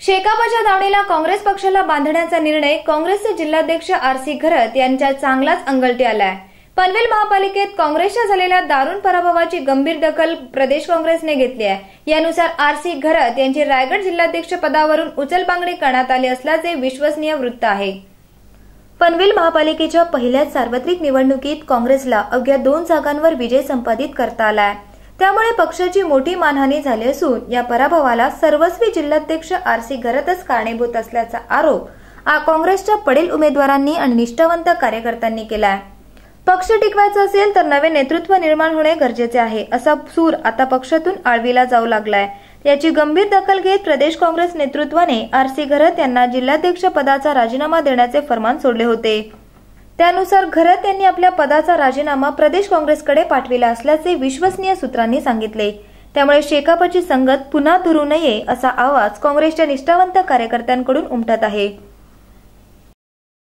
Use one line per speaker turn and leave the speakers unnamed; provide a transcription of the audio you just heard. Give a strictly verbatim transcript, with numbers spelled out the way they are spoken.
शेकापच्या दावणीला काँग्रेस पक्षाला बांधण्याचा निर्णय काँग्रेसचे जिल्हाध्यक्ष आर सी घरत यांच्या चांगलाच अंगलटी आलाय। पनवेल महापालिकेत काँग्रेसच्या झालेल्या दारुण पराभवाची गंभीर दखल प्रदेश काँग्रेसने घेतली आहे। यानुसार आर सी घरत यांची रायगड जिल्हाध्यक्ष पदावरून उचलबांगडी करण्यात आली असल्याचे विश्वसनीय वृत्त आहे। पनवेल महापालिकेच्या पहिल्याच सार्वत्रिक निवडणुकीत काँग्रेसला अवघ्या दोन जागांवर विजय संपादित करता आलाय। त्यामुळे पक्षाची मोठी मानहानी झाली असून या पराभवाला सर्वस्वी जिल्हाध्यक्ष आर सी घरतच कारणीभूत असल्याचा आरोप काँग्रेसच्या पडेल उमेदवारांनी आणि निष्ठावंत कार्यकर्त्यांनी केलाय। पक्ष टिकवायचा असेल तर नवे नेतृत्व निर्माण होणे गरजेचे आहे, असा सूर आता पक्षातून आळवीला जाऊ लागलाय। याची गंभीर दखल घेत प्रदेश काँग्रेस नेतृत्वाने आर सी घरत यांना जिल्हाध्यक्ष पदाचा राजीनामा देण्याचे फरमान सोडले होते। त्यानुसार घरत यांनी आपल्या पदाचा राजीनामा प्रदेश काँग्रेसकडे पाठविला असल्याचे विश्वसनीय सूत्रांनी सांगितले। त्यामुळे शेकापची संगत पुन्हा धरू नये असा आवाज काँग्रेसच्या निष्ठावंत कार्यकर्त्यांकडून उमटत आहे।